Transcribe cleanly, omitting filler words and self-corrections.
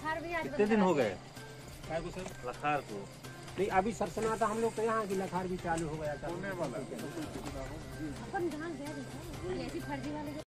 कितने दिन हो गए लखार को? नहीं अभी सरसना था हम लोग तो यहाँ की लखार भी चालू हो गया था।